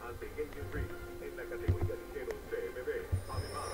ante Gaming Ring en la categoría ligero CMB. Además,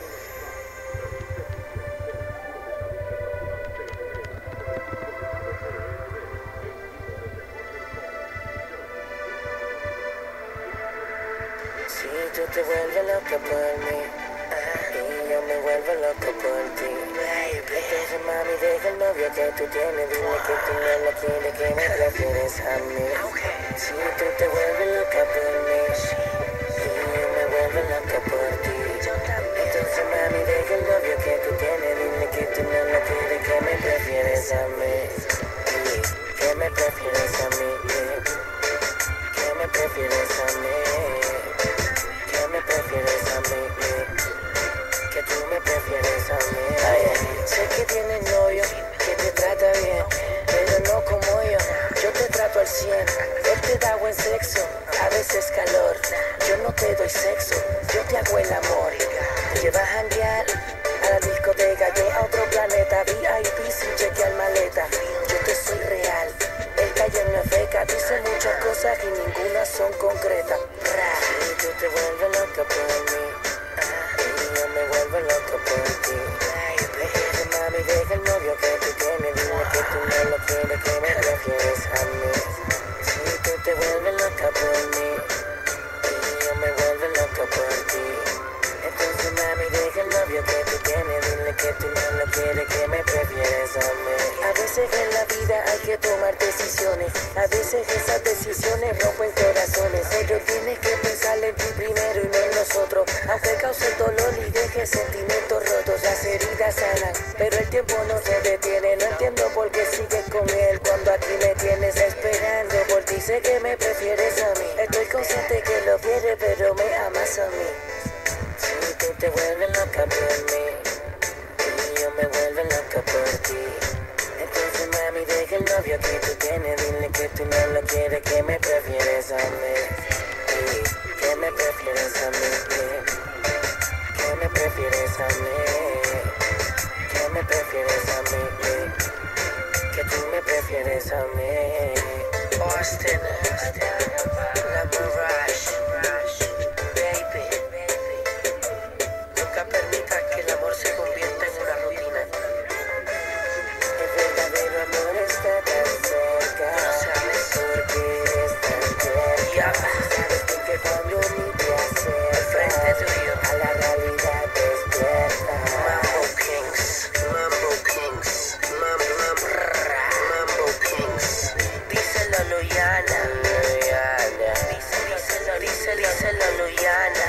Si tú te vuelves loca por mí y yo me vuelvo loco por ti, entonces mami deja el novio que tú tienes, dile que tú no lo quieres, que me prefieres a mí. Si tú te vuelves loca por mí y yo me vuelvo loca por ti, entonces mami deja el novio que tú tienes, dile que tú no lo quieres, que me prefieres a mí. Que me prefieres a mí, que me prefieres a mí. Que me prefieres a mí, que tú me prefieres a mí. Sé que tienes novio, que te trata bien, pero no como yo te trato al 100. Él te da buen sexo, a veces calor. Yo no te doy sexo, yo te hago el amor. Te llevas a janguear a la discoteca, yo a otro planeta. VIP sin chequear maleta. Yo te soy real, el calle no es beca. Dice muchas cosas y ninguna son concretas. Si tú te vuelves loca por mí y yo me vuelvo loca por ti, entonces mami deja el novio que tú tienes, dile que tú no lo quieres, que me prefieres a mí. Si tú te vuelves loca por mí y yo me vuelvo loca por ti, entonces mami deja el novio que tú tienes, dile que tú no lo quieres, que me prefieres a mí. A veces en la vida hay que tomar decisiones, a veces esas decisiones rompen corazones, pero tienes que pensar en ti primero y no en nosotros, aunque cause dolor y deje sentimientos rotos. Las heridas sanan, pero el tiempo no se detiene. No entiendo por qué sigues con él cuando aquí me tienes esperando por ti. Sé que me prefieres a mí, estoy consciente que lo quieres, pero me amas a mí. Si tú te vuelves loca por mí y yo me vuelvo loca por ti, entonces mami deja el novio que tú tienes, dile que tú no lo quieres, que me prefieres a mí. Que me prefieres a mí, que me prefieres a mí, que me prefieres a mí, que tú me prefieres a mí. Austin, La Mirage, baby, nunca permitas que el amor se convierta en una rutina. El verdadero amor está tan cerca, no sabes por qué eres tan tierna. Sabes tú que cuando ni te acercas frente tuyo a la realidad despierta. Mambo Kings, Mambo Kings, Mambo Kings. Díselo Loyana, díselo Loyana.